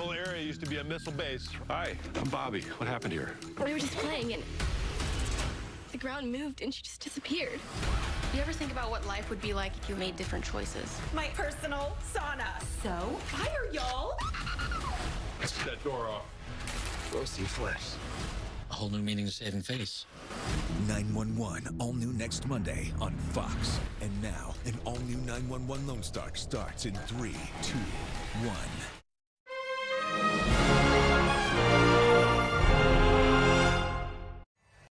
whole area used to be a missile base. Hi, I'm Bobby. What happened here? We were just playing and the ground moved and she just disappeared. You ever think about what life would be like if you made different choices? My personal sauna. So, fire, y'all. Let's get that door off. Roasty flesh. A whole new meaning to saving face. 911, all new next Monday on Fox. And now, an all new 911 Lone Star starts in 3, 2, 1.